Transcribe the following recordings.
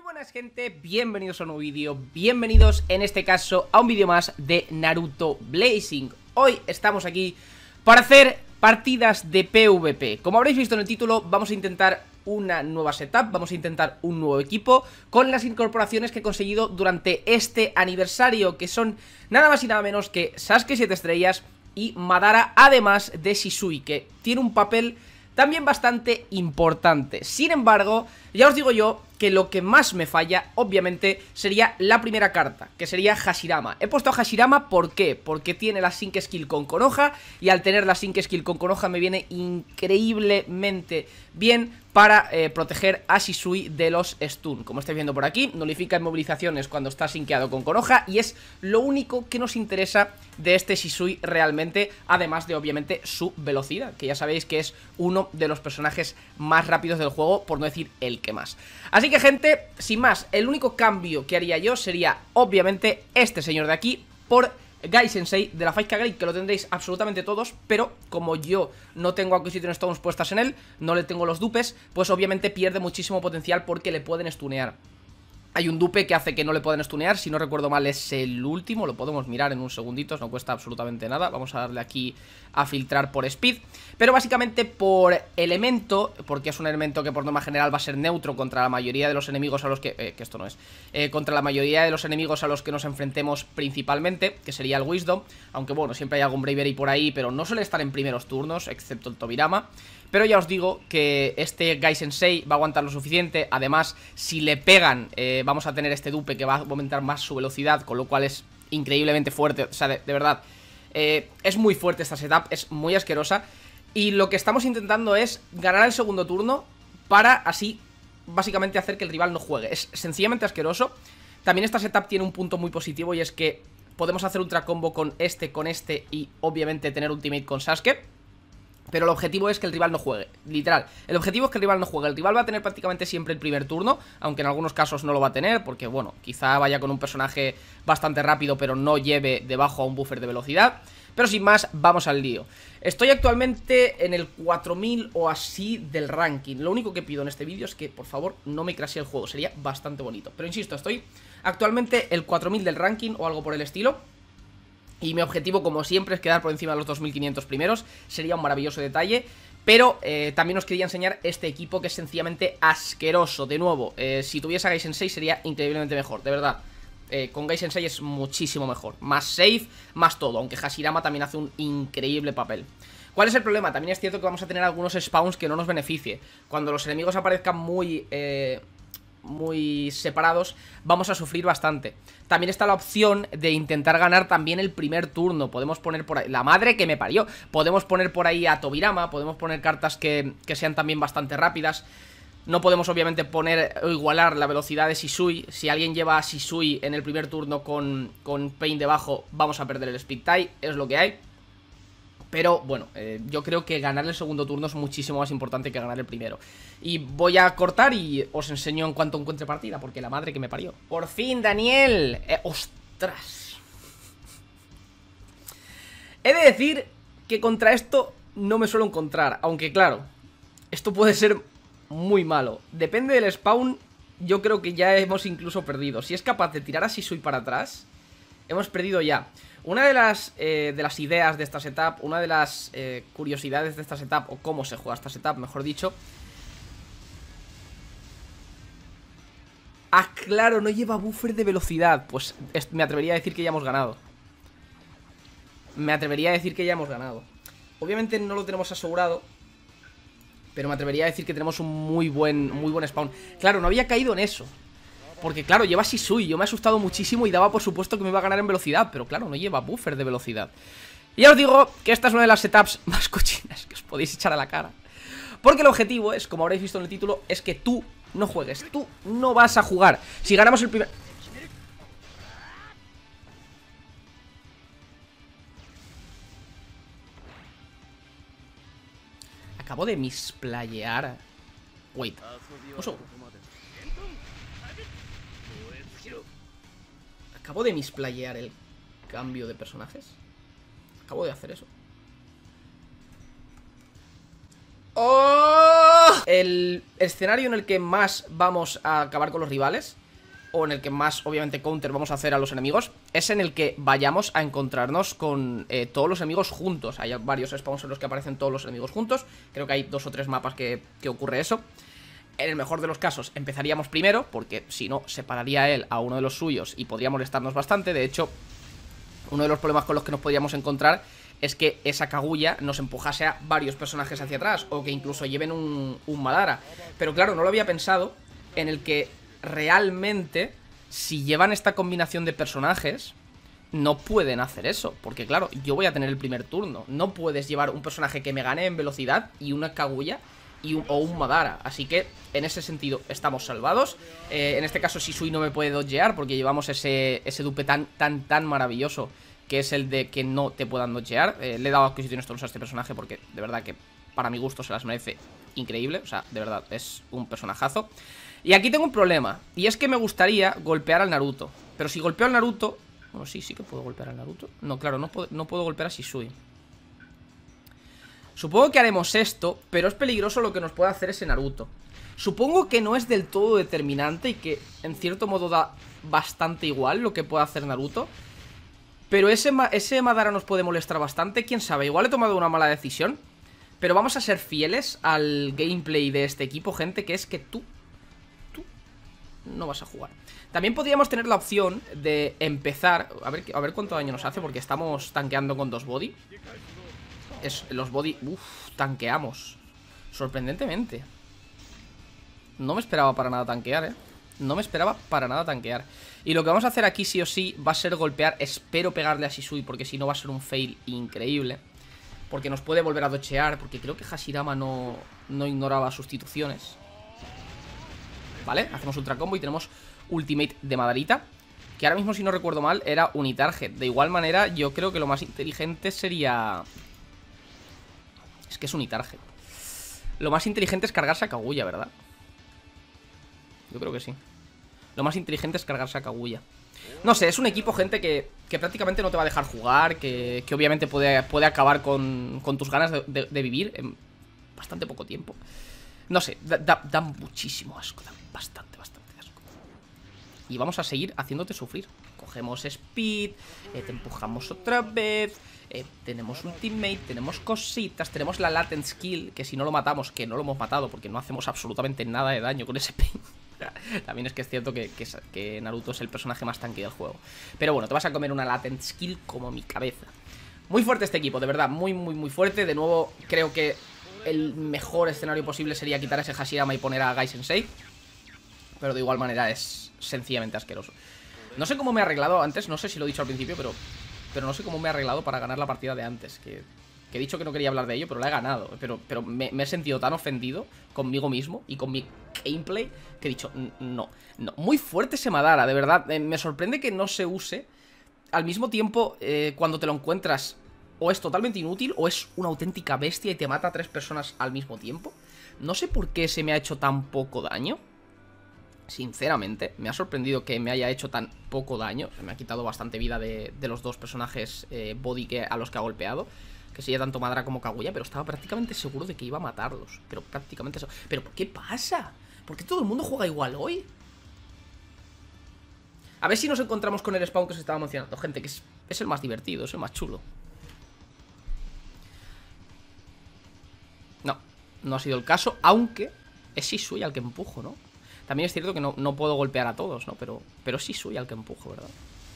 buenas gente, bienvenidos a un nuevo vídeo, bienvenidos en este caso a un vídeo más de Naruto Blazing. Hoy estamos aquí para hacer partidas de PvP. Como habréis visto en el título, vamos a intentar una nueva setup, vamos a intentar un nuevo equipo con las incorporaciones que he conseguido durante este aniversario, que son nada más y nada menos que Sasuke 7 estrellas y Madara, además de Shisui, que tiene un papel también bastante importante. Sin embargo, ya os digo yo que lo que más me falla, obviamente, sería la primera carta, que sería Hashirama. He puesto a Hashirama, ¿por qué? Porque tiene la Sync Skill con Konoha, y al tener la Sync Skill con Konoha me viene increíblemente bien para proteger a Shisui de los stun. Como estáis viendo por aquí, nulifica inmovilizaciones cuando está sinkeado con Konoha, y es lo único que nos interesa de este Shisui realmente, además de obviamente su velocidad, que ya sabéis que es uno de los personajes más rápidos del juego, por no decir el que más. Así que gente, sin más, el único cambio que haría yo sería obviamente este señor de aquí por Gai Sensei de la 5K Grade, que lo tendréis absolutamente todos, pero como yo no tengo Acquisition Stones puestas en él, no le tengo los dupes, pues obviamente pierde muchísimo potencial porque le pueden stunear. Hay un dupe que hace que no le puedan stunear, si no recuerdo mal es el último, lo podemos mirar en un segundito, no cuesta absolutamente nada. Vamos a darle aquí a filtrar por speed, pero básicamente por elemento, porque es un elemento que por norma general va a ser neutro contra la mayoría de los enemigos a los que esto no es, contra la mayoría de los enemigos a los que nos enfrentemos principalmente, que sería el Wisdom, aunque bueno, siempre hay algún Bravery por ahí, pero no suele estar en primeros turnos, excepto el Tobirama. Pero ya os digo que este Gai Sensei va a aguantar lo suficiente. Además, si le pegan, vamos a tener este dupe que va a aumentar más su velocidad, con lo cual es increíblemente fuerte. O sea, de verdad, es muy fuerte esta setup, es muy asquerosa. Y lo que estamos intentando es ganar el segundo turno para así, básicamente, hacer que el rival no juegue. Es sencillamente asqueroso. También esta setup tiene un punto muy positivo, y es que podemos hacer ultra combo con este y obviamente tener ultimate con Sasuke. Pero el objetivo es que el rival no juegue, literal. El objetivo es que el rival no juegue. El rival va a tener prácticamente siempre el primer turno, aunque en algunos casos no lo va a tener, porque bueno, quizá vaya con un personaje bastante rápido, pero no lleve debajo a un buffer de velocidad. Pero sin más, vamos al lío. Estoy actualmente en el 4000 o así del ranking. Lo único que pido en este vídeo es que, por favor, no me crashee el juego. Sería bastante bonito. Pero insisto, estoy actualmente el 4000 del ranking o algo por el estilo. Y mi objetivo, como siempre, es quedar por encima de los 2500 primeros. Sería un maravilloso detalle. Pero también os quería enseñar este equipo, que es sencillamente asqueroso. De nuevo, si tuviese a Gai Sensei sería increíblemente mejor, de verdad. Con Gai Sensei es muchísimo mejor. Más safe, más todo. Aunque Hashirama también hace un increíble papel. ¿Cuál es el problema? También es cierto que vamos a tener algunos spawns que no nos beneficie. Cuando los enemigos aparezcan muy separados, vamos a sufrir bastante. También está la opción de intentar ganar también el primer turno. Podemos poner por ahí, la madre que me parió, podemos poner por ahí a Tobirama, podemos poner cartas que sean también bastante rápidas. No podemos obviamente poner o igualar la velocidad de Shisui. Si alguien lleva a Shisui en el primer turno con Pain debajo, vamos a perder el speed tie, es lo que hay. Pero bueno, yo creo que ganar el segundo turno es muchísimo más importante que ganar el primero. Y voy a cortar y os enseño en cuanto encuentre partida, porque la madre que me parió. ¡Por fin, Daniel! ¡Ostras! He de decir que contra esto no me suelo encontrar, aunque claro, esto puede ser muy malo. Depende del spawn, yo creo que ya hemos incluso perdido. Si es capaz de tirar a Shisui para atrás, hemos perdido ya. Una de las ideas de esta setup, una de las curiosidades de esta setup, o cómo se juega esta setup, mejor dicho. Ah, claro, no lleva buffer de velocidad. Pues me atrevería a decir que ya hemos ganado. Me atrevería a decir que ya hemos ganado. Obviamente no lo tenemos asegurado, pero me atrevería a decir que tenemos un muy buen spawn. Claro, no había caído en eso, porque claro, lleva Shisui, yo me he asustado muchísimo y daba por supuesto que me iba a ganar en velocidad. Pero claro, no lleva buffer de velocidad. Y ya os digo que esta es una de las setups más cochinas que os podéis echar a la cara, porque el objetivo es, como habréis visto en el título, es que tú no juegues, tú no vas a jugar. Si ganamos el primer... Acabo de misplayear. Wait, un segundo. Acabo de misplayear el cambio de personajes. Acabo de hacer eso. ¡Oh! el escenario en el que más vamos a acabar con los rivales, o en el que más, obviamente, counter vamos a hacer a los enemigos, es en el que vayamos a encontrarnos con todos los enemigos juntos. Hay varios spawns en los que aparecen todos los enemigos juntos. Creo que hay 2 o 3 mapas que ocurre eso. En el mejor de los casos empezaríamos primero, porque si no, separaría él a uno de los suyos y podría molestarnos bastante. De hecho, uno de los problemas con los que nos podríamos encontrar es que esa Kaguya nos empujase a varios personajes hacia atrás, o que incluso lleven un Madara. Pero claro, no lo había pensado en el que realmente, si llevan esta combinación de personajes, no pueden hacer eso, porque claro, yo voy a tener el primer turno. No puedes llevar un personaje que me gane en velocidad y una Kaguya o un Madara, así que en ese sentido estamos salvados. En este caso Shisui no me puede dodgear porque llevamos ese dupe tan maravilloso, que es el de que no te puedan dodgear. Le he dado adquisiciones todos a este personaje porque de verdad que para mi gusto se las merece increíble. O sea, de verdad, es un personajazo. Y aquí tengo un problema, y es que me gustaría golpear al Naruto. Pero si golpeo al Naruto... Bueno, sí que puedo golpear al Naruto. No, claro, no puedo golpear a Shisui. Supongo que haremos esto, pero es peligroso lo que nos puede hacer ese Naruto. Supongo que no es del todo determinante y que en cierto modo da bastante igual lo que pueda hacer Naruto. Pero ese Madara nos puede molestar bastante, quién sabe, igual he tomado una mala decisión. Pero vamos a ser fieles al gameplay de este equipo, gente, que es que tú no vas a jugar. También podríamos tener la opción de empezar, a ver cuánto daño nos hace, porque estamos tanqueando con 2 body. Los body, tanqueamos sorprendentemente. No me esperaba para nada tanquear, no me esperaba para nada tanquear. Y lo que vamos a hacer aquí sí o sí va a ser golpear. Espero pegarle a Shisui, porque si no va a ser un fail increíble, porque nos puede volver a dochear, porque creo que Hashirama no ignoraba sustituciones. Vale, hacemos ultra combo y tenemos ultimate de Madarita, que ahora mismo, si no recuerdo mal, era unitarget. De igual manera, yo creo que lo más inteligente sería... Es que es unitarget. Lo más inteligente es cargarse a Kaguya, ¿verdad? Yo creo que sí. Lo más inteligente es cargarse a Kaguya. No sé, es un equipo, gente, que prácticamente no te va a dejar jugar, que obviamente puede acabar con tus ganas de vivir en bastante poco tiempo. No sé, da muchísimo asco, da bastante asco. Y vamos a seguir haciéndote sufrir. Cogemos speed, te empujamos otra vez, tenemos ultimate, tenemos cositas, tenemos la latent skill, que si no lo matamos, que no lo hemos matado porque no hacemos absolutamente nada de daño con ese ping. También es que es cierto que Naruto es el personaje más tanque del juego. Pero bueno, te vas a comer una latent skill como mi cabeza. Muy fuerte este equipo, de verdad, muy fuerte. De nuevo, creo que el mejor escenario posible sería quitar ese Hashirama y poner a Gai Sensei, pero de igual manera es sencillamente asqueroso. No sé cómo me he arreglado antes, no sé si lo he dicho al principio, pero no sé cómo me he arreglado para ganar la partida de antes, que he dicho que no quería hablar de ello, pero la he ganado. Pero me he sentido tan ofendido conmigo mismo y con mi gameplay que he dicho, no. Muy fuerte ese Madara, de verdad. Me sorprende que no se use. Al mismo tiempo, cuando te lo encuentras, o es totalmente inútil o es una auténtica bestia y te mata a 3 personas al mismo tiempo. No sé por qué se me ha hecho tan poco daño. Sinceramente, me ha sorprendido que me haya hecho tan poco daño. Se me ha quitado bastante vida de los 2 personajes body a los que ha golpeado, que sería tanto Madara como Kaguya, pero estaba prácticamente seguro de que iba a matarlos. Pero prácticamente eso. ¿Pero qué pasa? ¿Por qué todo el mundo juega igual hoy? A ver si nos encontramos con el spawn que os estaba mencionando, gente, que es el más divertido, es el más chulo. No ha sido el caso, aunque es Shisui al que empujo, ¿no? También es cierto que no puedo golpear a todos, ¿no? Pero es Shisui al que empujo, ¿verdad?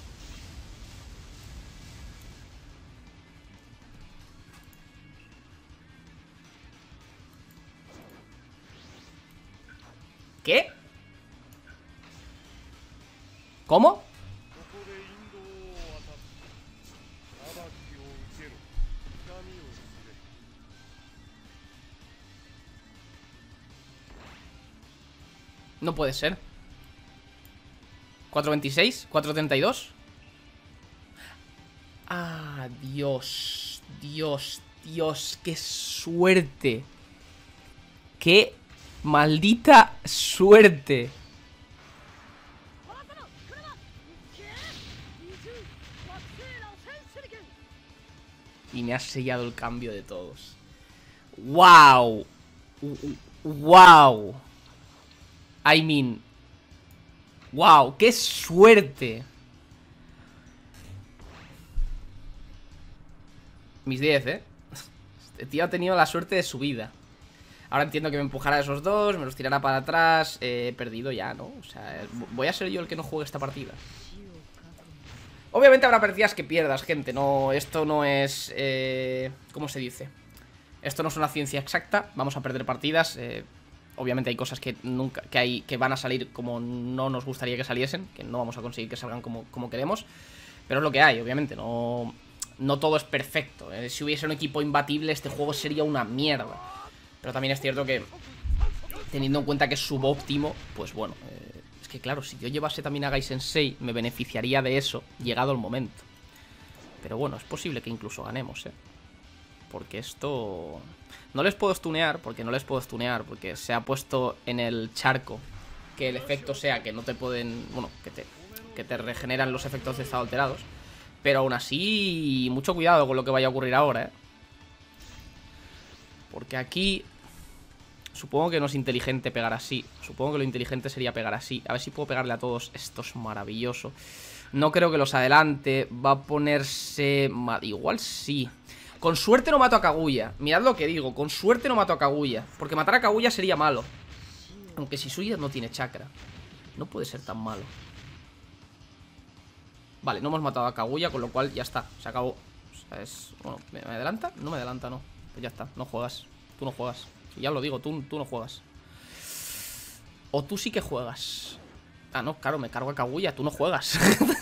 ¿Qué? ¿Cómo? No puede ser. 426, 432. Ah, Dios, qué suerte. Qué maldita suerte. Y me has sellado el cambio de todos. ¡Wow! ¡Wow! I mean... ¡Wow! ¡Qué suerte! Mis 10, ¿eh? Este tío ha tenido la suerte de su vida. Ahora entiendo que me empujará a esos dos, me los tirará para atrás. He perdido ya, ¿no? O sea, voy a ser yo el que no juegue esta partida. Obviamente habrá partidas que pierdas, gente. No, esto no es... ¿cómo se dice? Esto no es una ciencia exacta. Vamos a perder partidas. Obviamente hay cosas que nunca que van a salir como no nos gustaría que saliesen, que no vamos a conseguir que salgan como queremos. Pero es lo que hay, obviamente. No todo es perfecto. Si hubiese un equipo imbatible, este juego sería una mierda. Pero también es cierto que, teniendo en cuenta que es subóptimo, pues bueno, es que claro, si yo llevase también a Gai Sensei, me beneficiaría de eso, llegado el momento. Pero bueno, es posible que incluso ganemos, porque esto... No les puedo stunear, porque se ha puesto en el charco que el efecto sea que no te pueden... Bueno, que te regeneran los efectos de estado alterados. Pero aún así, mucho cuidado con lo que vaya a ocurrir ahora, Porque aquí... Supongo que no es inteligente pegar así. Supongo que lo inteligente sería pegar así. A ver si puedo pegarle a todos. Esto es maravilloso. No creo que los adelante. Va a ponerse... Igual sí. Con suerte no mato a Kaguya. Mirad lo que digo. Con suerte no mato a Kaguya. Porque matar a Kaguya sería malo. Aunque si suya no tiene chakra. No puede ser tan malo. Vale, no hemos matado a Kaguya, con lo cual ya está. Se acabó. O sea, es... Bueno, ¿me adelanta? No me adelanta, no. Pues ya está, no juegas. Tú no juegas. Ya lo digo, tú no juegas. O tú sí que juegas. Ah, no, claro, me cargo a Kaguya. Tú no juegas.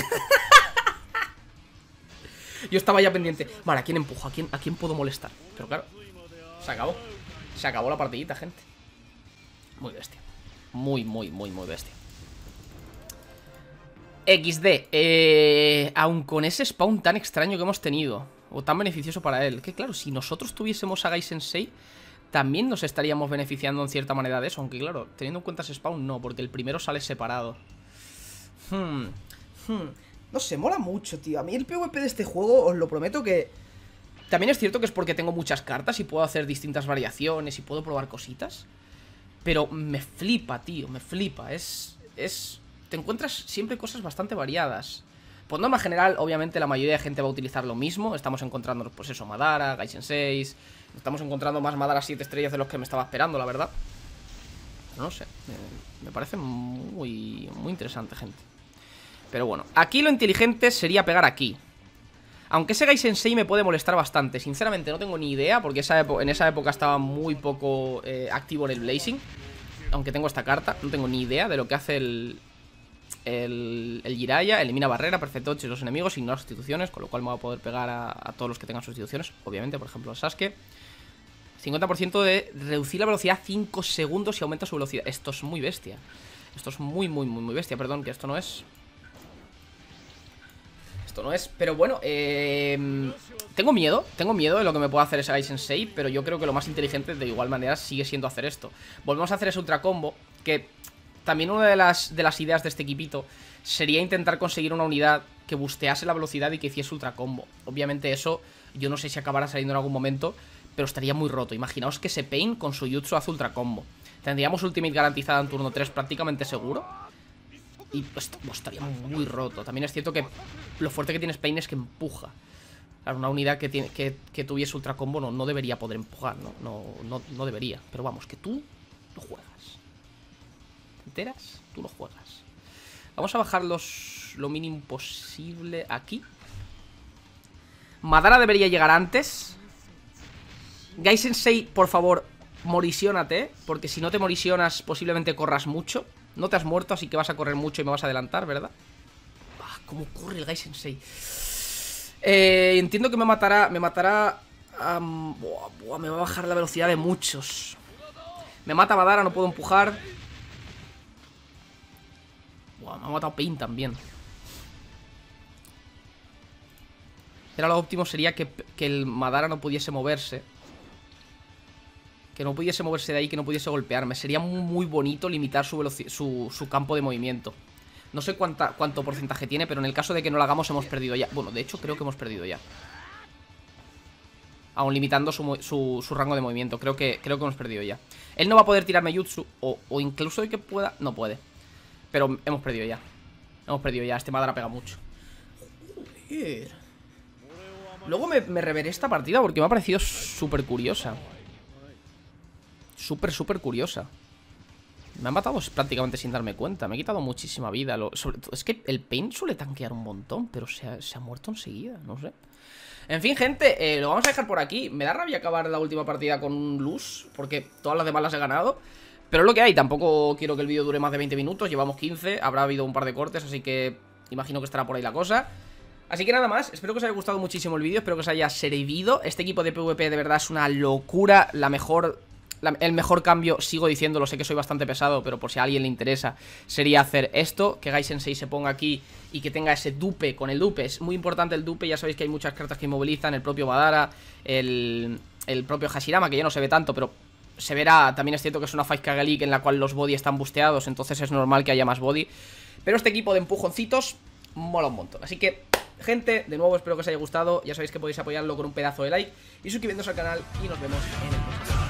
Yo estaba ya pendiente. Vale, ¿a quién empujo? ¿A quién puedo molestar? Pero claro, se acabó. Se acabó la partidita, gente. Muy bestia. Muy bestia. XD. Aun con ese spawn tan extraño que hemos tenido, o tan beneficioso para él, que claro, si nosotros tuviésemos a Gai Sensei, también nos estaríamos beneficiando en cierta manera de eso. Aunque claro, teniendo en cuenta ese spawn no, porque el primero sale separado. No sé, mola mucho, tío. A mí el PvP de este juego, os lo prometo que... También es cierto que es porque tengo muchas cartas y puedo hacer distintas variaciones y puedo probar cositas. Pero me flipa, tío, me flipa. Te encuentras siempre cosas bastante variadas. Por norma general, obviamente la mayoría de gente va a utilizar lo mismo. Estamos encontrando, pues eso, Madara, Gai Sensei. Estamos encontrando más Madara 7 estrellas de los que me estaba esperando, la verdad. Pero no sé, me parece muy interesante, gente. Pero bueno, aquí lo inteligente sería pegar aquí. Aunque ese Gai Sensei me puede molestar bastante. Sinceramente no tengo ni idea, porque en esa época estaba muy poco activo en el Blazing. Aunque tengo esta carta, no tengo ni idea de lo que hace el Jiraiya. Elimina barrera, perfecto 8 los enemigos, ignora sustituciones, con lo cual me va a poder pegar a todos los que tengan sustituciones. Obviamente, por ejemplo, a Sasuke. 50% de reducir la velocidad 5 segundos y aumenta su velocidad. Esto es muy bestia. Esto es muy bestia. Perdón, que esto no es... Pero bueno, tengo miedo de lo que me pueda hacer ese Gai Sensei, pero yo creo que lo más inteligente de igual manera sigue siendo hacer esto. Volvemos a hacer ese ultra combo, que también una de las ideas de este equipito sería intentar conseguir una unidad que bustease la velocidad y que hiciese ultra combo. Obviamente eso, yo no sé si acabará saliendo en algún momento, pero estaría muy roto. Imaginaos que ese Pain con su jutsu hace ultra combo. Tendríamos ultimate garantizada en turno 3 prácticamente seguro. Y esto estaría muy roto. También es cierto que lo fuerte que tiene Pain es que empuja. Claro, una unidad que tuviese ultra combo no debería poder empujar. No debería. Pero vamos, que tú no juegas. ¿Te enteras? Tú no juegas. Vamos a bajar lo mínimo posible aquí. Madara debería llegar antes. Gai Sensei, por favor, morisiónate, porque si no te morisionas posiblemente corras mucho. No te has muerto, así que vas a correr mucho y me vas a adelantar, ¿verdad? ¿Cómo corre el Gai Sensei? Entiendo que me matará. Me va a bajar la velocidad de muchos. Me mata Madara, no puedo empujar. Me ha matado Pain también. Era lo óptimo sería que el Madara no pudiese moverse. Que no pudiese moverse de ahí, que no pudiese golpearme. Sería muy bonito limitar su campo de movimiento. No sé cuánto porcentaje tiene, pero en el caso de que no lo hagamos hemos perdido ya. Bueno, de hecho creo que hemos perdido ya. aún limitando su rango de movimiento. Creo que hemos perdido ya. Él no va a poder tirarme jutsu, o incluso de que pueda, no puede. Pero hemos perdido ya. Hemos perdido ya, este Madara pega mucho. Joder. Luego me reveré esta partida porque me ha parecido súper curiosa. Súper curiosa. Me han matado prácticamente sin darme cuenta. Me he quitado muchísima vida. Sobre todo, es que el Pain suele tanquear un montón, pero se ha muerto enseguida, no sé. En fin, gente, lo vamos a dejar por aquí. Me da rabia acabar la última partida con un lose, porque todas las demás las he ganado. Pero es lo que hay, tampoco quiero que el vídeo dure más de 20 minutos. Llevamos 15, habrá habido un par de cortes, así que imagino que estará por ahí la cosa. Así que nada más, espero que os haya gustado muchísimo el vídeo, espero que os haya servido. Este equipo de PvP de verdad es una locura, el mejor cambio, sigo diciéndolo, sé que soy bastante pesado, pero por si a alguien le interesa, sería hacer esto, que Gai Sensei se ponga aquí y que tenga ese dupe con el dupe. Es muy importante el dupe, ya sabéis que hay muchas cartas que inmovilizan, el propio Madara, el propio Hashirama, que ya no se ve tanto, pero se verá. También es cierto que es una 5K League en la cual los body están busteados, entonces es normal que haya más body. Pero este equipo de empujoncitos mola un montón, así que... gente, de nuevo espero que os haya gustado. Ya sabéis que podéis apoyarlo con un pedazo de like y suscribiéndose al canal. Y nos vemos en el próximo.